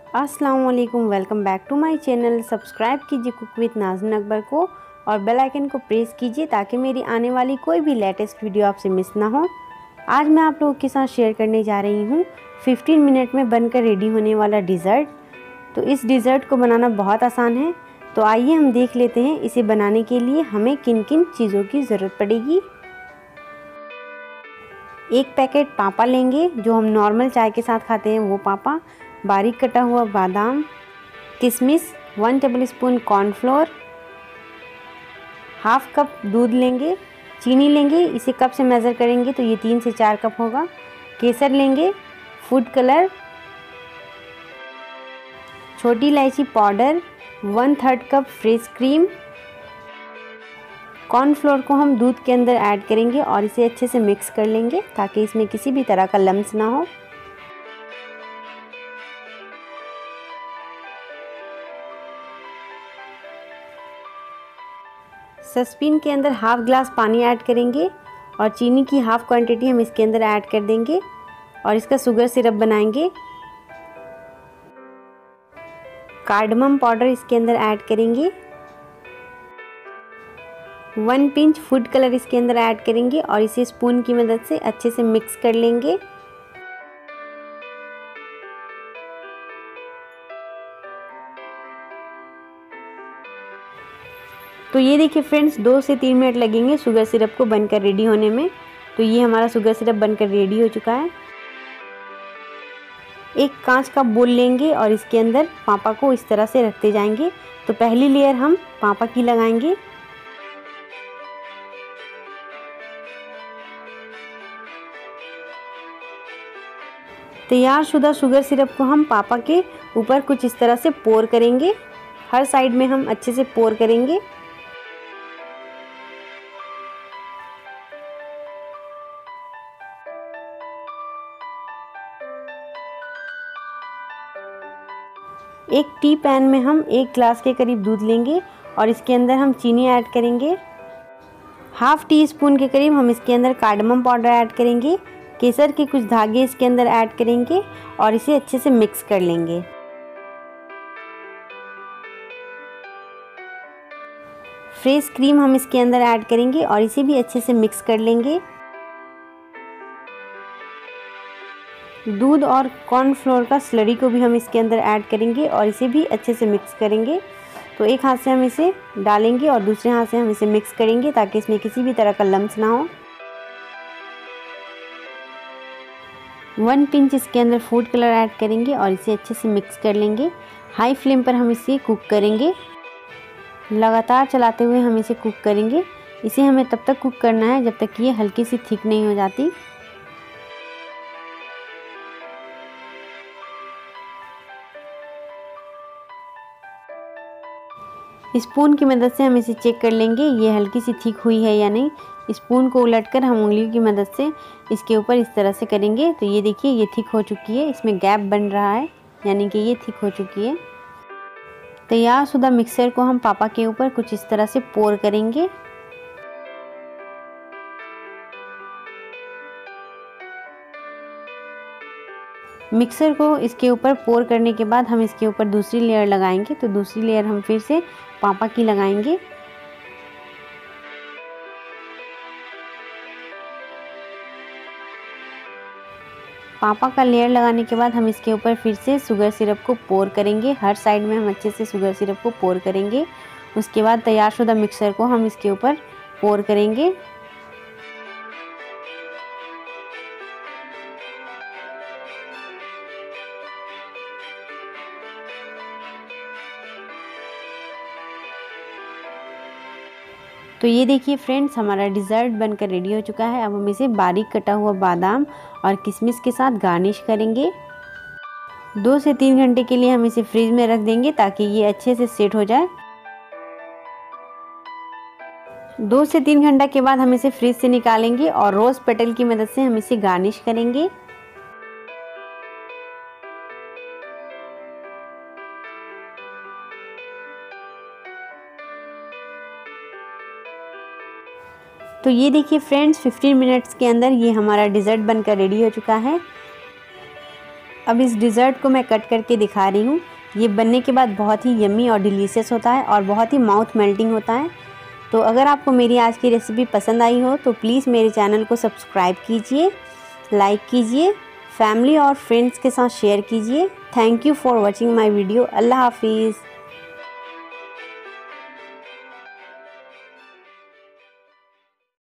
अस्सलाम वालेकुम, welcome back to my channel. Subscribe कीजिए कुक विद नाज़नीन अकबर को और बेल आइकन को प्रेस कीजिए ताकि मेरी आने वाली कोई भी लेटेस्ट वीडियो आपसे मिस ना हो। आज मैं आप लोगों के साथ शेयर करने जा रही हूँ 15 मिनट में बनकर रेडी होने वाला डिज़र्ट। तो इस डिज़र्ट को बनाना बहुत आसान है। तो आइए हम देख लेते हैं इसे बनाने के लिए हमें किन किन चीज़ों की ज़रूरत पड़ेगी। एक पैकेट पापा लेंगे, जो हम नॉर्मल चाय के साथ खाते हैं वो पापा, बारीक कटा हुआ बादाम, किशमिश, 1 टेबलस्पून कॉर्नफ्लोर, हाफ कप दूध लेंगे, चीनी लेंगे, इसे कप से मेज़र करेंगे तो ये 3 से 4 कप होगा, केसर लेंगे, फूड कलर, छोटी इलायची powder, 1/3 cup fresh cream. Cornflour को हम दूध के अंदर ऐड करेंगे और इसे अच्छे से मिक्स कर लेंगे ताकि इसमें किसी भी तरह का लम्स ना हो। सॉसपैन के अंदर हाफ ग्लास पानी ऐड करेंगे और चीनी की हाफ क्वांटिटी हम इसके अंदर ऐड कर देंगे और इसका शुगर सिरप बनाएंगे। कार्डमम पाउडर इसके अंदर ऐड करेंगे, 1 पिंच फूड कलर इसके अंदर ऐड करेंगे और इसे स्पून की मदद से अच्छे से मिक्स कर लेंगे। तो ये देखिए फ्रेंड्स, 2 से 3 मिनट लगेंगे शुगर सिरप को बनकर रेडी होने में। तो ये हमारा शुगर सिरप बनकर रेडी हो चुका है। एक कांच का बोल लेंगे और इसके अंदर पापा को इस तरह से रखते जाएंगे। तो पहली लेयर हम पापा की लगाएंगे, तैयारशुदा शुगर सिरप को हम पापा के ऊपर कुछ इस तरह से पोर करेंगे। हर साइड में हम अच्छे से पोर करेंगे। एक टी पैन में हम 1 ग्लास के करीब दूध लेंगे और इसके अंदर हम चीनी ऐड करेंगे। हाफ टी स्पून के करीब हम इसके अंदर कार्डमम पाउडर ऐड करेंगे। केसर के कुछ धागे इसके अंदर ऐड करेंगे और इसे अच्छे से मिक्स कर लेंगे। फ्रेश क्रीम हम इसके अंदर ऐड करेंगे और इसे भी अच्छे से मिक्स कर लेंगे। दूध और कॉर्नफ्लोर का स्लरी को भी हम इसके अंदर ऐड करेंगे और इसे भी अच्छे से मिक्स करेंगे। तो एक हाथ से हम इसे डालेंगे और दूसरे हाथ से हम इसे मिक्स करेंगे ताकि इसमें किसी भी तरह का लम्स ना हो। 1 पिंच इसके अंदर फूड कलर ऐड करेंगे और इसे अच्छे से मिक्स कर लेंगे। हाई फ्लेम पर हम इसे कुक करेंगे, लगातार चलाते हुए हम इसे कुक करेंगे। इसे हमें तब तक कुक करना है जब तक कि ये हल्की सी थिक नहीं हो जाती। स्पून की मदद से हम इसे चेक कर लेंगे ये हल्की सी थिक हुई है या नहीं। स्पून को उलटकर हम उंगलियों की मदद से इसके ऊपर इस तरह से करेंगे। तो ये देखिए ये थिक हो चुकी है, इसमें गैप बन रहा है यानी कि ये थिक हो चुकी है। तैयारशुदा मिक्सर को हम पापा के ऊपर कुछ इस तरह से पोर करेंगे। मिक्सर को इसके ऊपर पोर करने के बाद हम इसके ऊपर दूसरी लेयर लगाएंगे। तो दूसरी लेयर हम फिर से पापा की लगाएंगे। पापा का लेयर लगाने के बाद हम इसके ऊपर फिर से शुगर सिरप को पोर करेंगे। हर साइड में हम अच्छे से शुगर सिरप को पोर करेंगे। उसके बाद तैयारशुदा मिक्सर को हम इसके ऊपर पोर करेंगे। तो ये देखिए फ्रेंड्स, हमारा डिज़र्ट बनकर रेडी हो चुका है। अब हम इसे बारीक कटा हुआ बादाम और किशमिश के साथ गार्निश करेंगे। 2 से 3 घंटे के लिए हम इसे फ्रिज में रख देंगे ताकि ये अच्छे से सेट हो जाए। 2 से 3 घंटा के बाद हम इसे फ्रिज से निकालेंगे और रोज़ पेटल की मदद से हम इसे गार्निश करेंगे। तो ये देखिए फ्रेंड्स, 15 मिनट्स के अंदर ये हमारा डिज़र्ट बनकर रेडी हो चुका है। अब इस डिज़र्ट को मैं कट करके दिखा रही हूँ। ये बनने के बाद बहुत ही यम्मी और डिलीशियस होता है और बहुत ही माउथ मेल्टिंग होता है। तो अगर आपको मेरी आज की रेसिपी पसंद आई हो तो प्लीज़ मेरे चैनल को सब्सक्राइब कीजिए, लाइक कीजिए, फैमिली और फ्रेंड्स के साथ शेयर कीजिए। Thank you for watching my video. Allah हाफिज़।